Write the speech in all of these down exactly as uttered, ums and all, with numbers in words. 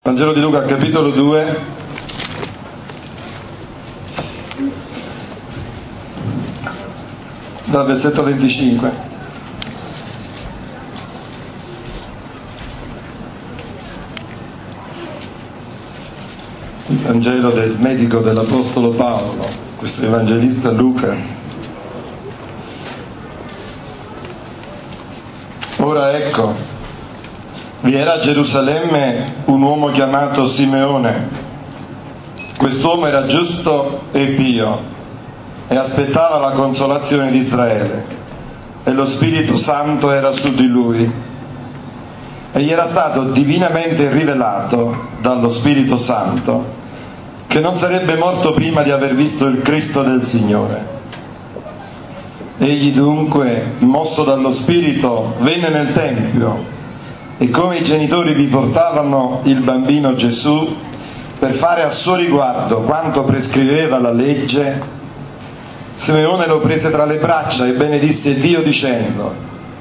Vangelo di Luca, capitolo due, dal versetto venticinque. Il Vangelo del medico dell'Apostolo Paolo, questo evangelista Luca. Ora ecco, vi era a Gerusalemme un uomo chiamato Simeone. Quest'uomo era giusto e pio e aspettava la consolazione di Israele, e lo Spirito Santo era su di lui. E gli era stato divinamente rivelato dallo Spirito Santo che non sarebbe morto prima di aver visto il Cristo del Signore. Egli dunque, mosso dallo Spirito, venne nel Tempio, e come i genitori vi portavano il bambino Gesù per fare a suo riguardo quanto prescriveva la legge, Simeone lo prese tra le braccia e benedisse Dio dicendo: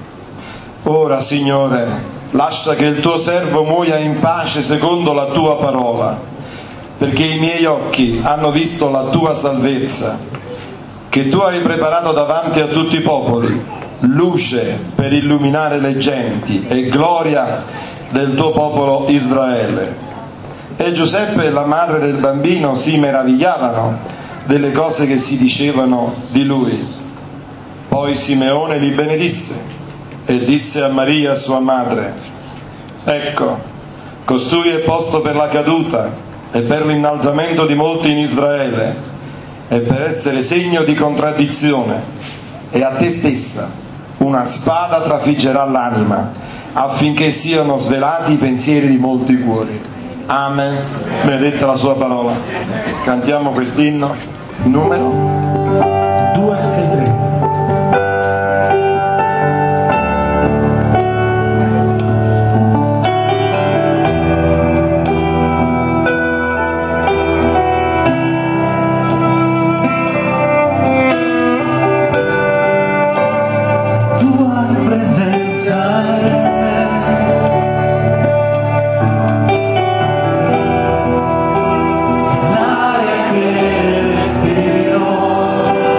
ora, Signore, lascia che il tuo servo muoia in pace secondo la tua parola, perché i miei occhi hanno visto la tua salvezza, che tu hai preparato davanti a tutti i popoli, luce per illuminare le genti e gloria del tuo popolo Israele. E Giuseppe e la madre del bambino si meravigliavano delle cose che si dicevano di lui. Poi Simeone li benedisse e disse a Maria sua madre: ecco, costui è posto per la caduta e per l'innalzamento di molti in Israele, e per essere segno di contraddizione, e a te stessa una spada trafiggerà l'anima, affinché siano svelati i pensieri di molti cuori. Amen. Benedetta la sua parola. Cantiamo quest'inno, numero due sei tre. L'aria che respiro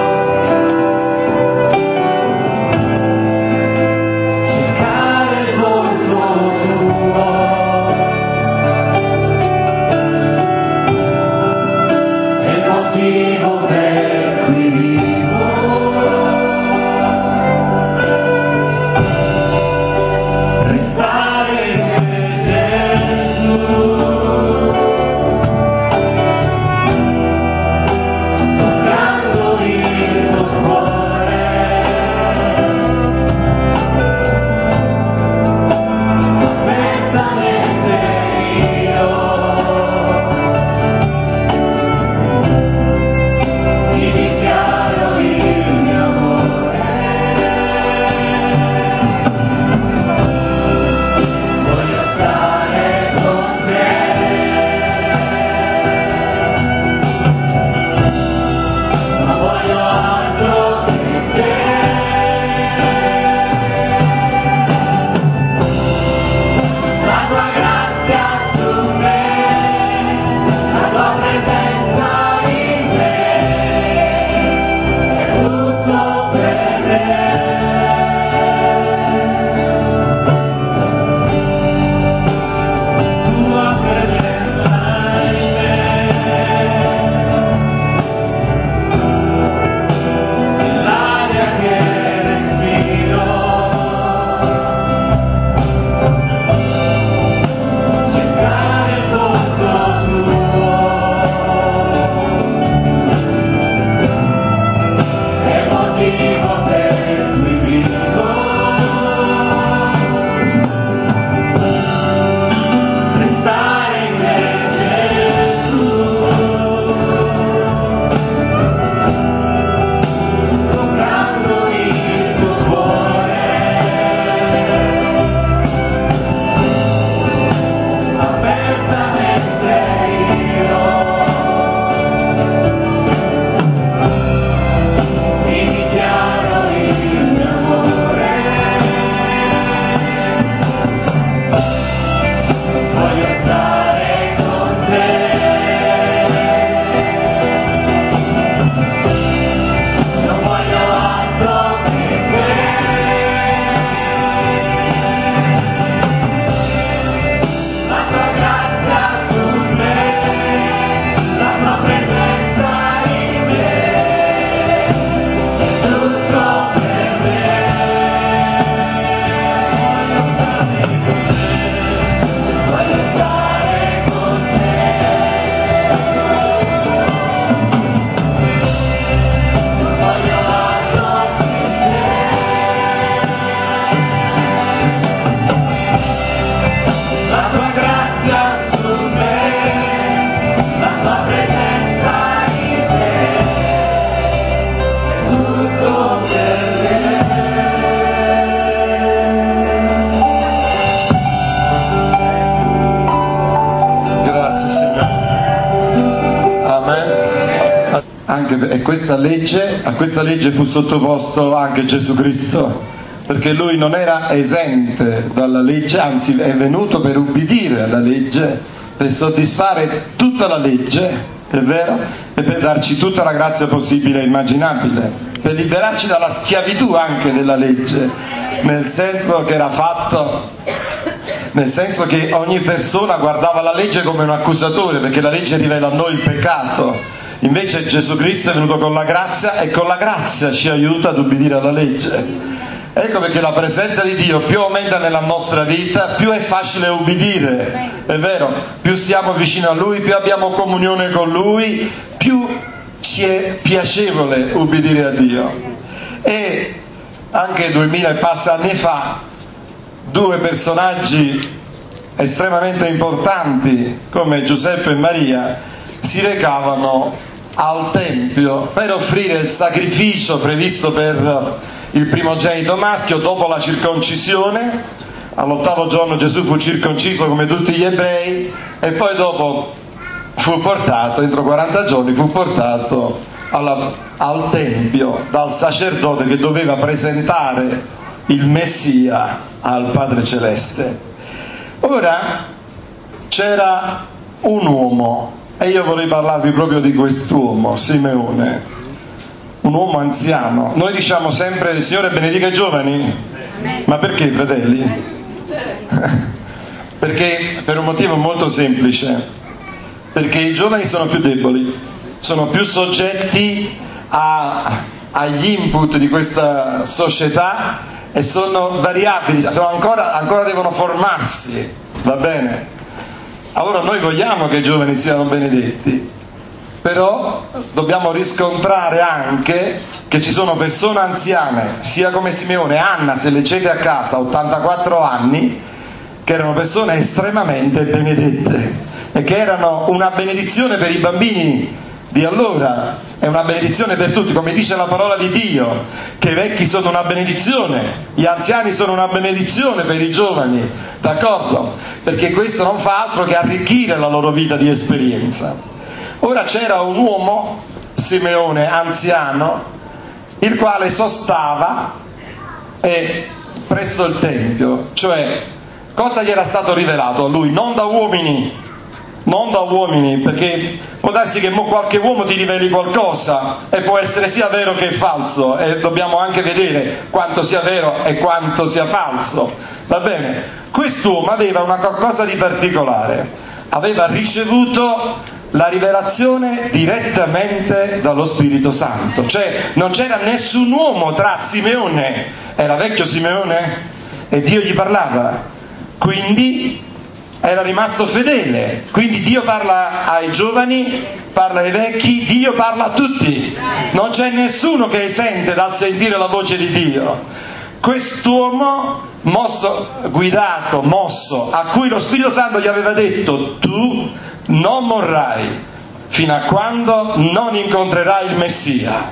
anche, e questa legge, a questa legge fu sottoposto anche Gesù Cristo, perché lui non era esente dalla legge, anzi è venuto per ubbidire alla legge, per soddisfare tutta la legge, è vero, e per darci tutta la grazia possibile e immaginabile, per liberarci dalla schiavitù anche della legge, nel senso che era fatto, nel senso che ogni persona guardava la legge come un accusatore, perché la legge rivela a noi il peccato. Invece Gesù Cristo è venuto con la grazia e con la grazia ci aiuta ad ubbidire alla legge. Ecco perché la presenza di Dio più aumenta nella nostra vita, più è facile ubbidire, è vero, più stiamo vicino a Lui, più abbiamo comunione con Lui, più ci è piacevole ubbidire a Dio. E anche duemila e passa anni fa, due personaggi estremamente importanti come Giuseppe e Maria si recavano al Tempio per offrire il sacrificio previsto per il primogenito maschio dopo la circoncisione. All'ottavo giorno Gesù fu circonciso come tutti gli ebrei e poi dopo fu portato, entro quaranta giorni fu portato alla, al Tempio dal sacerdote che doveva presentare il Messia al Padre Celeste. Ora c'era un uomo e io vorrei parlarvi proprio di quest'uomo, Simeone, un uomo anziano. Noi diciamo sempre il Signore benedica i giovani, ma perché, fratelli? Perché per un motivo molto semplice, perché i giovani sono più deboli, sono più soggetti a, agli input di questa società e sono variabili, sono ancora, ancora devono formarsi, va bene? Allora noi vogliamo che i giovani siano benedetti, però dobbiamo riscontrare anche che ci sono persone anziane, sia come Simeone, Anna, se leggete a casa, ottantaquattro anni, che erano persone estremamente benedette e che erano una benedizione per i bambini di allora, è una benedizione per tutti, come dice la parola di Dio, che i vecchi sono una benedizione, gli anziani sono una benedizione per i giovani, d'accordo? Perché questo non fa altro che arricchire la loro vita di esperienza. Ora c'era un uomo, Simeone, anziano, il quale sostava eh, presso il Tempio, cioè cosa gli era stato rivelato a lui? Non da uomini, non da uomini, perché può darsi che mo qualche uomo ti riveli qualcosa e può essere sia vero che falso e dobbiamo anche vedere quanto sia vero e quanto sia falso, va bene? Quest'uomo aveva una qualcosa di particolare, aveva ricevuto la rivelazione direttamente dallo Spirito Santo, cioè non c'era nessun uomo tra Simeone, era vecchio Simeone e Dio gli parlava, quindi era rimasto fedele, quindi Dio parla ai giovani, parla ai vecchi, Dio parla a tutti, non c'è nessuno che è esente dal sentire la voce di Dio. Quest'uomo mosso, guidato, mosso, a cui lo Spirito Santo gli aveva detto: tu non morrai fino a quando non incontrerai il Messia.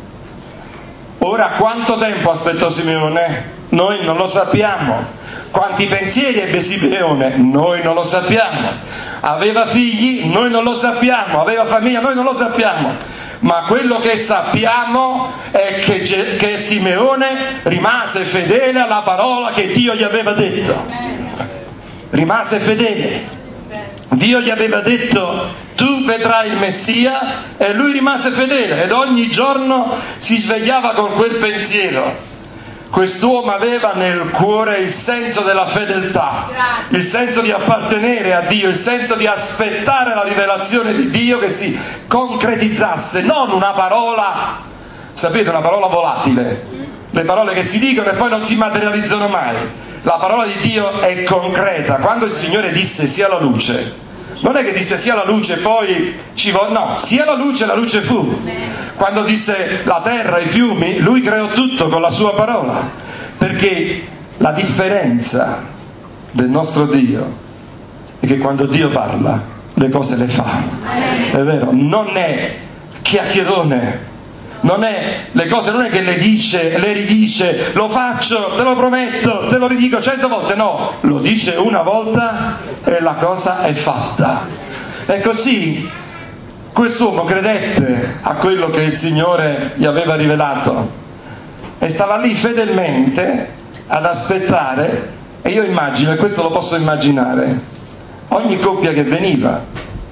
Ora, quanto tempo aspettò Simeone? Noi non lo sappiamo. Quanti pensieri ebbe Simeone? Noi non lo sappiamo. Aveva figli? Noi non lo sappiamo. Aveva famiglia? Noi non lo sappiamo. Ma quello che sappiamo è che, che Simeone rimase fedele alla parola che Dio gli aveva detto. Rimase fedele. Dio gli aveva detto: tu vedrai il Messia, e lui rimase fedele ed ogni giorno si svegliava con quel pensiero. Quest'uomo aveva nel cuore il senso della fedeltà, il senso di appartenere a Dio, il senso di aspettare la rivelazione di Dio che si concretizzasse, non una parola, sapete, una parola volatile, le parole che si dicono e poi non si materializzano mai. La parola di Dio è concreta. Quando il Signore disse sia la luce, non è che disse sia la luce e poi ci vo- no, sia la luce e la luce fu. Quando disse la terra, i fiumi, lui creò tutto con la sua parola, perché la differenza del nostro Dio è che quando Dio parla le cose le fa, è vero, non è chiacchierone, non è le cose, non è che le dice, le ridice, lo faccio, te lo prometto, te lo ridico cento volte, no, lo dice una volta e la cosa è fatta. E così Quest'uomo credette a quello che il Signore gli aveva rivelato e stava lì fedelmente ad aspettare. E io immagino, e questo lo posso immaginare, ogni coppia che veniva,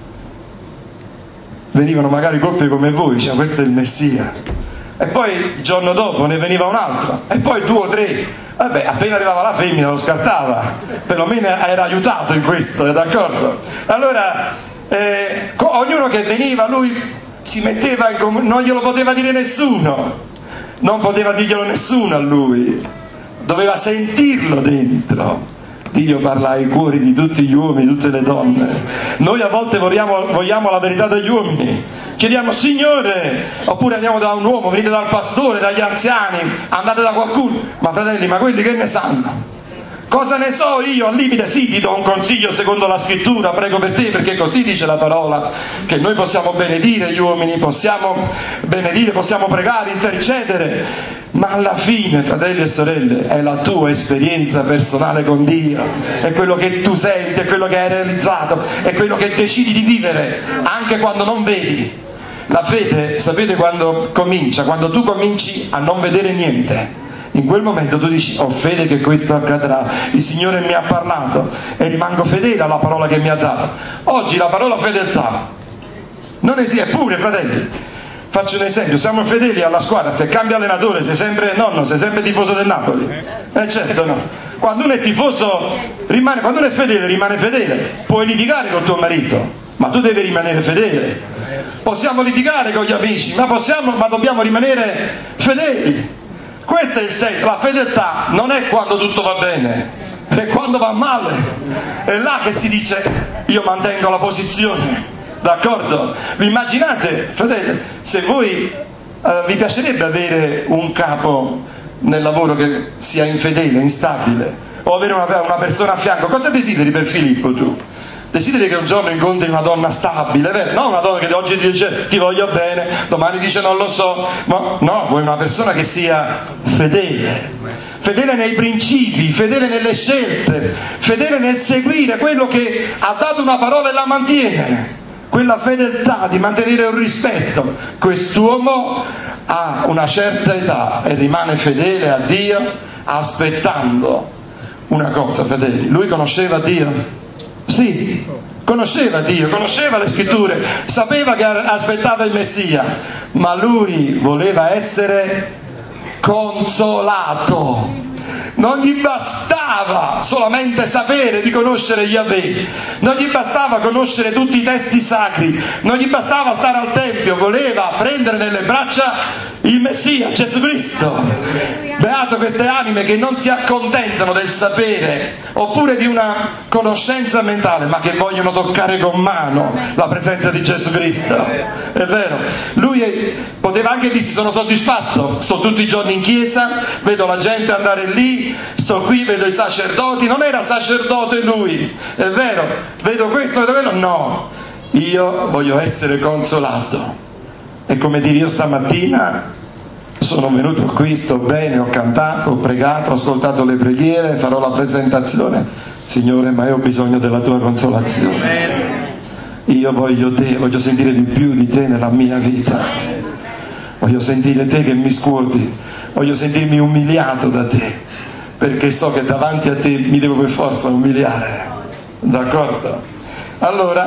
venivano magari coppie come voi, dicevano questo è il Messia, e poi il giorno dopo ne veniva un altro, e poi due o tre, vabbè, appena arrivava la femmina lo scartava, perlomeno era aiutato in questo, è d'accordo? Allora eh, ognuno che veniva, lui si metteva in com- non glielo poteva dire nessuno, non poteva dirglielo nessuno a lui, doveva sentirlo dentro. Dio parla ai cuori di tutti gli uomini, di tutte le donne. Noi a volte vogliamo, vogliamo la verità degli uomini, chiediamo Signore, oppure andiamo da un uomo, venite dal pastore, dagli anziani, andate da qualcuno, ma fratelli, ma quelli che ne sanno? Cosa ne so io? Al limite sì, ti do un consiglio secondo la scrittura, prego per te, perché così dice la parola, che noi possiamo benedire gli uomini, possiamo benedire, possiamo pregare, intercedere, ma alla fine, fratelli e sorelle, è la tua esperienza personale con Dio, è quello che tu senti, è quello che hai realizzato, è quello che decidi di vivere, anche quando non vedi. La fede, sapete quando comincia? Quando tu cominci a non vedere niente. In quel momento tu dici, ho fede che questo accadrà, il Signore mi ha parlato e rimango fedele alla parola che mi ha dato. Oggi la parola fedeltà non esiste, eppure fratelli, faccio un esempio, siamo fedeli alla squadra, se cambia allenatore sei sempre nonno, sei sempre tifoso del Napoli, eh certo no, quando uno è tifoso rimane, quando uno è fedele rimane fedele, puoi litigare con tuo marito, ma tu devi rimanere fedele, possiamo litigare con gli amici, ma, possiamo, ma dobbiamo rimanere fedeli. Questo è il senso, la fedeltà non è quando tutto va bene, è quando va male, è là che si dice io mantengo la posizione, d'accordo? Vi immaginate, fratelli, se voi eh, vi piacerebbe avere un capo nel lavoro che sia infedele, instabile, o avere una, una persona a fianco, cosa desideri per Filippo tu? Desideri che un giorno incontri una donna stabile, vero? Non una donna che oggi dice ti voglio bene, domani dice non lo so, ma no, vuoi una persona che sia fedele, fedele nei principi, fedele nelle scelte, fedele nel seguire quello che ha dato una parola e la mantiene, quella fedeltà di mantenere un rispetto. Quest'uomo ha una certa età e rimane fedele a Dio aspettando una cosa, fedeli, lui conosceva Dio. Sì, conosceva Dio, conosceva le scritture, sapeva che aspettava il Messia, ma lui voleva essere consolato. Non gli bastava solamente sapere di conoscere Yahweh, non gli bastava conoscere tutti i testi sacri, non gli bastava stare al Tempio, voleva prendere nelle braccia il Messia, Gesù Cristo. Beato queste anime che non si accontentano del sapere oppure di una conoscenza mentale, ma che vogliono toccare con mano la presenza di Gesù Cristo. È vero, lui poteva anche dirsi sono soddisfatto, sto tutti i giorni in chiesa, vedo la gente andare lì, sto qui, vedo i sacerdoti, non era sacerdote lui, è vero, vedo questo, vedo quello, no, io voglio essere consolato. E come dire, io stamattina sono venuto qui, sto bene, ho cantato, ho pregato, ho ascoltato le preghiere, farò la presentazione. Signore, ma io ho bisogno della tua consolazione. Io voglio te, voglio sentire di più di te nella mia vita. Voglio sentire te che mi scuoti, voglio sentirmi umiliato da te, perché so che davanti a te mi devo per forza umiliare. D'accordo? Allora,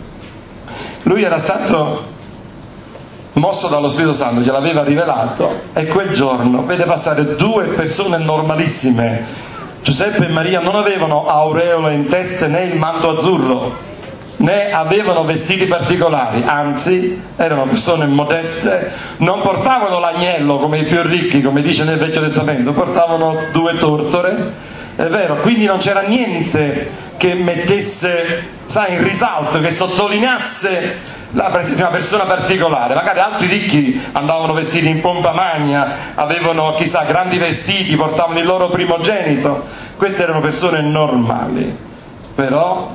lui era stato mosso dallo Spirito Santo, gliel'aveva rivelato, e quel giorno vede passare due persone normalissime. Giuseppe e Maria non avevano aureole in testa né il manto azzurro, né avevano vestiti particolari, anzi erano persone modeste, non portavano l'agnello come i più ricchi, come dice nel Vecchio Testamento, portavano due tortore, è vero, quindi non c'era niente che mettesse, sai, in risalto, che sottolineasse la presenza di una persona particolare. Magari altri ricchi andavano vestiti in pompa magna, avevano chissà grandi vestiti, portavano il loro primogenito, queste erano persone normali. Però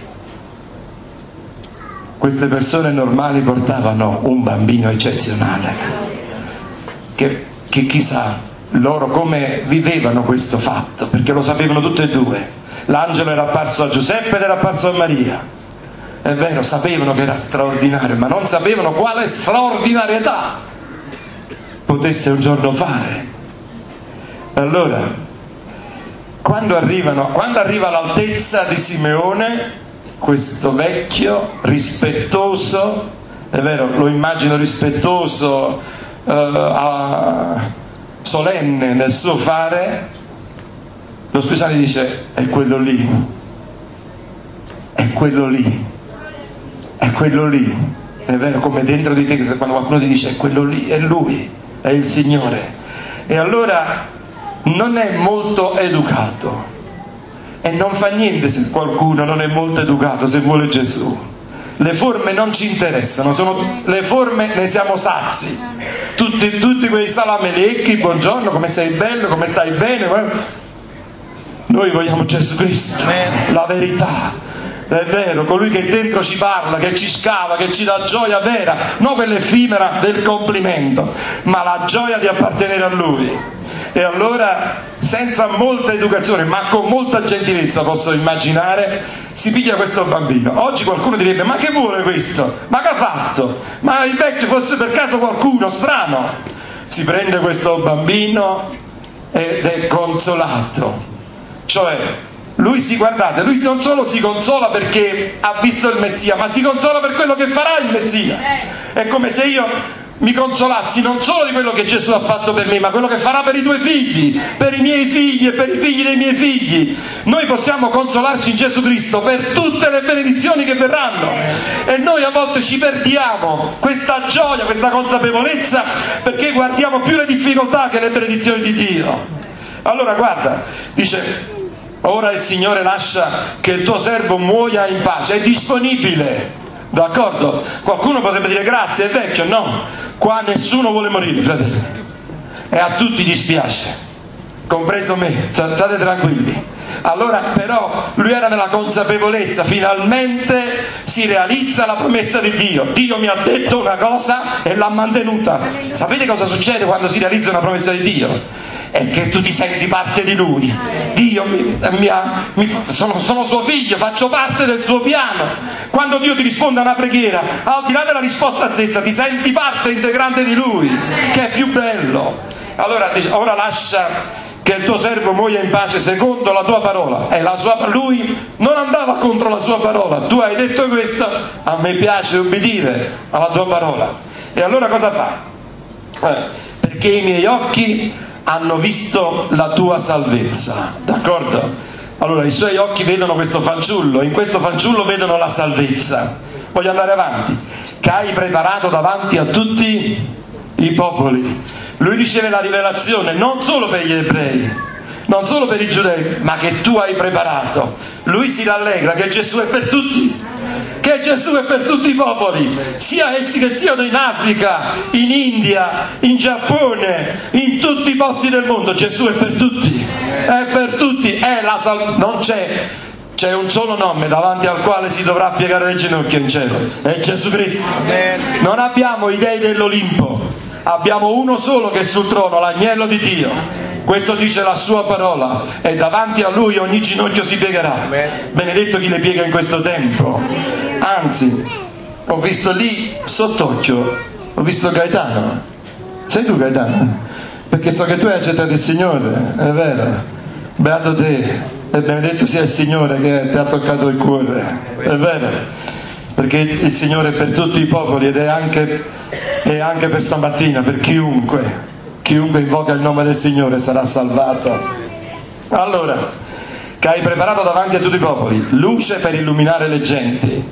queste persone normali portavano un bambino eccezionale, che, che chissà loro come vivevano questo fatto, perché lo sapevano tutte e due. L'angelo era apparso a Giuseppe ed era apparso a Maria. È vero, sapevano che era straordinario, ma non sapevano quale straordinarietà potesse un giorno fare. Allora, quando arrivano, quando arriva all'altezza di Simeone, questo vecchio rispettoso, è vero, lo immagino rispettoso, eh, a, solenne nel suo fare, lo Spirito dice: è quello lì, è quello lì, è quello lì. È vero, come dentro di te, quando qualcuno ti dice è quello lì, è lui, è il Signore. E allora non è molto educato, e non fa niente se qualcuno non è molto educato, se vuole Gesù. Le forme non ci interessano, sono, le forme ne siamo sazi. Tutti, tutti quei salamelecchi, buongiorno, come sei bello, come stai bene. Noi vogliamo Gesù Cristo, la verità. È vero, colui che dentro ci parla, che ci scava, che ci dà gioia vera, non quell'effimera del complimento, ma la gioia di appartenere a Lui. E allora, senza molta educazione, ma con molta gentilezza, posso immaginare, si piglia questo bambino. Oggi qualcuno direbbe: ma che vuole questo? Ma che ha fatto? Ma il vecchio fosse per caso qualcuno strano? Si prende questo bambino ed è consolato. Cioè, lui si, guardate, lui non solo si consola perché ha visto il Messia, ma si consola per quello che farà il Messia. È come se io mi consolassi non solo di quello che Gesù ha fatto per me, ma quello che farà per i tuoi figli, per i miei figli e per i figli dei miei figli. Noi possiamo consolarci in Gesù Cristo per tutte le benedizioni che verranno, e noi a volte ci perdiamo questa gioia, questa consapevolezza, perché guardiamo più le difficoltà che le benedizioni di Dio. Allora guarda, dice: ora il Signore lascia che il tuo servo muoia in pace. È disponibile, d'accordo? Qualcuno potrebbe dire: grazie, è vecchio. No, qua nessuno vuole morire, fratelli, e a tutti dispiace, compreso me, state tranquilli. Allora però lui era nella consapevolezza: finalmente si realizza la promessa di Dio. Dio mi ha detto una cosa e l'ha mantenuta. Sapete cosa succede quando si realizza una promessa di Dio? È che tu ti senti parte di Lui. Dio mi, mi ha, mi, sono, sono suo figlio, faccio parte del suo piano. Quando Dio ti risponde a una preghiera, al di là della risposta stessa, ti senti parte integrante di Lui, che è più bello. Allora dice: ora lascia che il tuo servo muoia in pace secondo la tua parola. E la sua, lui non andava contro la sua parola. Tu hai detto questo, a me piace obbedire alla tua parola. E allora cosa fa? Eh, perché i miei occhi hanno visto la tua salvezza, d'accordo? Allora i suoi occhi vedono questo fanciullo, in questo fanciullo vedono la salvezza. Voglio andare avanti. Che hai preparato davanti a tutti i popoli. Lui riceve la rivelazione non solo per gli ebrei, non solo per i giudei, ma che tu hai preparato. Lui si rallegra che Gesù è per tutti, che Gesù è per tutti i popoli, sia essi che siano in Africa, in India, in Giappone, in tutti i posti del mondo. Gesù è per tutti, è per tutti, è la sal- non c'è, c'è un solo nome davanti al quale si dovrà piegare le ginocchia in cielo, è Gesù Cristo. Non abbiamo i dei dell'Olimpo, abbiamo uno solo che è sul trono, l'agnello di Dio. Questo dice la sua parola, e davanti a lui ogni ginocchio si piegherà. Benedetto chi le piega in questo tempo. Anzi, ho visto lì sott'occhio, ho visto Gaetano. Sei tu Gaetano? Perché so che tu hai accettato il Signore, è vero. Beato te, e benedetto sia il Signore che ti ha toccato il cuore, è vero. Perché il Signore è per tutti i popoli, ed è anche, è anche per stamattina, per chiunque. Chiunque invoca il nome del Signore sarà salvato. Allora, che hai preparato davanti a tutti i popoli luce per illuminare le genti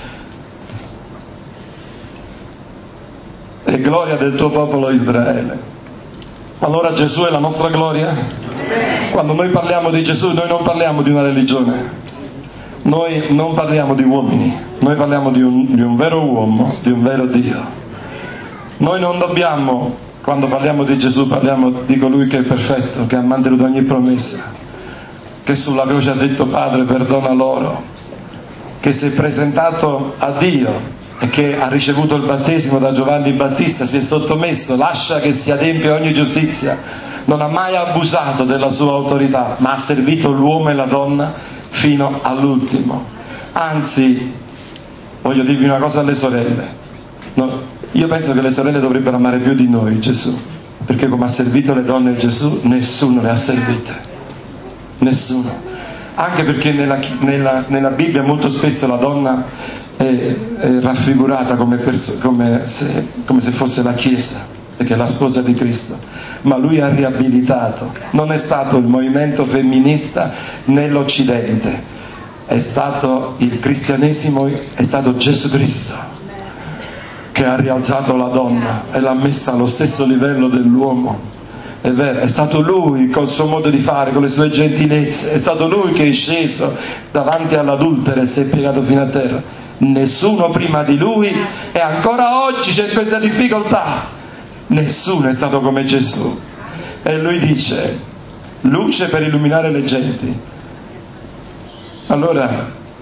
e gloria del tuo popolo Israele. Allora Gesù è la nostra gloria? Quando noi parliamo di Gesù, noi non parliamo di una religione, noi non parliamo di uomini, noi parliamo di un, di un vero uomo, di un vero Dio. Noi non dobbiamo, quando parliamo di Gesù, parliamo di colui che è perfetto, che ha mantenuto ogni promessa, che sulla croce ha detto: Padre, perdona loro, che si è presentato a Dio e che ha ricevuto il battesimo da Giovanni Battista, si è sottomesso, lascia che si adempia ogni giustizia, non ha mai abusato della sua autorità, ma ha servito l'uomo e la donna fino all'ultimo. Anzi, voglio dirvi una cosa alle sorelle. No, io penso che le sorelle dovrebbero amare più di noi Gesù, perché come ha servito le donne Gesù, nessuno le ha servite. Nessuno. Anche perché nella, nella, nella Bibbia molto spesso la donna è, è raffigurata come, perso, come, se, come se fosse la Chiesa, perché è la sposa di Cristo. Ma lui ha riabilitato. Non è stato il movimento femminista nell'Occidente, è stato il cristianesimo, è stato Gesù Cristo che ha rialzato la donna e l'ha messa allo stesso livello dell'uomo. È vero, è stato lui col suo modo di fare, con le sue gentilezze, è stato lui che è sceso davanti all'adultera e si è piegato fino a terra. Nessuno prima di lui, e ancora oggi c'è questa difficoltà. Nessuno è stato come Gesù. E lui dice: luce per illuminare le genti. Allora,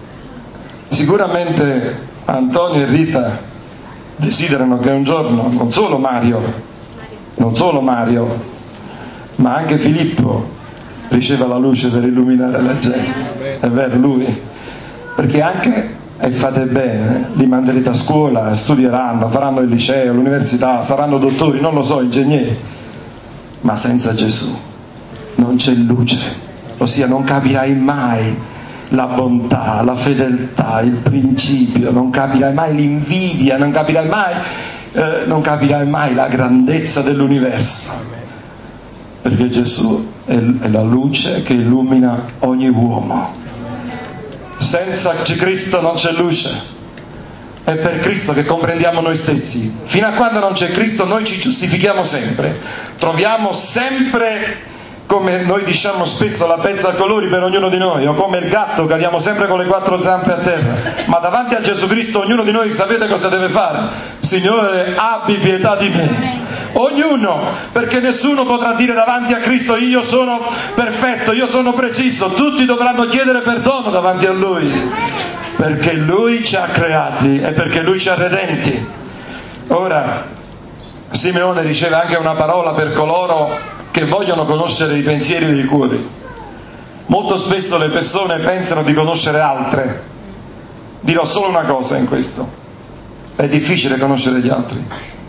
sicuramente Antonio e Rita desiderano che un giorno non solo Mario, non solo Mario, ma anche Filippo riceva la luce per illuminare la gente. È vero, lui. Perché anche, e fate bene, li manderete a scuola, studieranno, faranno il liceo, l'università, saranno dottori, non lo so, ingegneri, ma senza Gesù non c'è luce, ossia non capirai mai la bontà, la fedeltà, il principio, non capirai mai l'invidia, non capirai mai, eh, non capirai mai la grandezza dell'universo, perché Gesù è, è la luce che illumina ogni uomo. Senza Cristo non c'è luce. È per Cristo che comprendiamo noi stessi. Fino a quando non c'è Cristo noi ci giustifichiamo sempre, troviamo sempre, come noi diciamo spesso, la pezza a colori per ognuno di noi, o come il gatto, cadiamo sempre con le quattro zampe a terra. Ma davanti a Gesù Cristo ognuno di noi sapete cosa deve fare? Signore, abbi pietà di me. Ognuno, perché nessuno potrà dire davanti a Cristo: io sono perfetto, io sono preciso. Tutti dovranno chiedere perdono davanti a Lui, perché Lui ci ha creati e perché Lui ci ha redenti. Ora Simeone riceve anche una parola per coloro che vogliono conoscere i pensieri dei cuori. Molto spesso le persone pensano di conoscere altre. Dirò solo una cosa in questo: è difficile conoscere gli altri,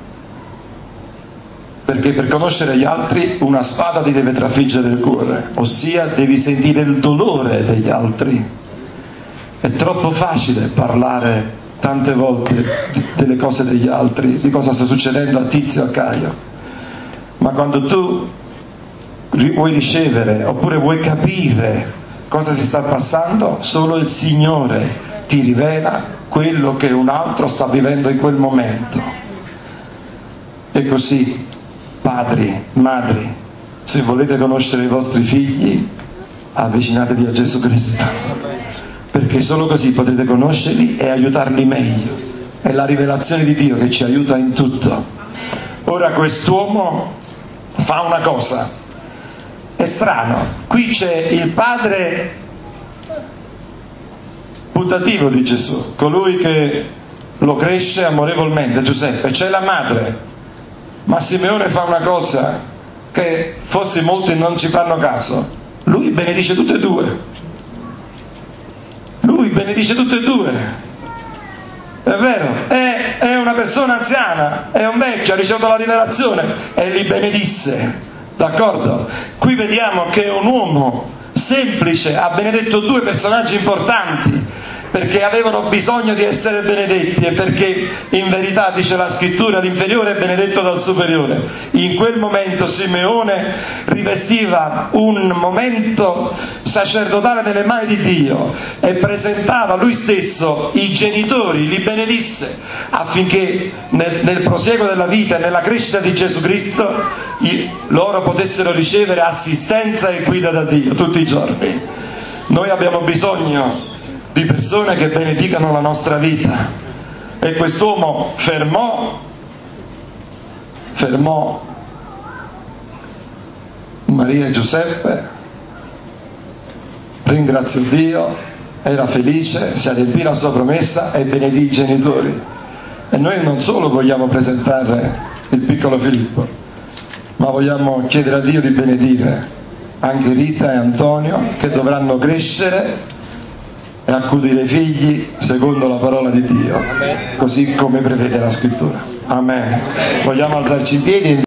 perché per conoscere gli altri una spada ti deve trafiggere il cuore, ossia devi sentire il dolore degli altri. È troppo facile parlare tante volte delle cose degli altri, di cosa sta succedendo a Tizio e a Caio, ma quando tu vuoi ricevere oppure vuoi capire cosa si sta passando, solo il Signore ti rivela quello che un altro sta vivendo in quel momento. E così, padri, madri, se volete conoscere i vostri figli, avvicinatevi a Gesù Cristo, perché solo così potrete conoscerli e aiutarli meglio. È la rivelazione di Dio che ci aiuta in tutto. Ora quest'uomo fa una cosa, è strano, qui c'è il padre putativo di Gesù, colui che lo cresce amorevolmente, Giuseppe, c'è la madre. Ma Simeone fa una cosa che forse molti non ci fanno caso: lui benedice tutte e due. Lui benedice tutte e due. È vero, è, è una persona anziana, è un vecchio, ha ricevuto la rivelazione e li benedisse. D'accordo? Qui vediamo che un uomo semplice ha benedetto due personaggi importanti, perché avevano bisogno di essere benedetti e perché in verità, dice la scrittura, l'inferiore è benedetto dal superiore. In quel momento Simeone rivestiva un momento sacerdotale nelle mani di Dio e presentava lui stesso i genitori, li benedisse affinché nel, nel prosieguo della vita e nella crescita di Gesù Cristo i, loro potessero ricevere assistenza e guida da Dio tutti i giorni. Noi abbiamo bisogno di persone che benedicano la nostra vita, e quest'uomo fermò fermò Maria e Giuseppe, ringraziò Dio, era felice, si adempì la sua promessa e benedì i genitori. E noi non solo vogliamo presentare il piccolo Filippo, ma vogliamo chiedere a Dio di benedire anche Rita e Antonio, che dovranno crescere e accudire i figli secondo la parola di Dio, così come prevede la scrittura. Amen. Vogliamo alzarci in piedi?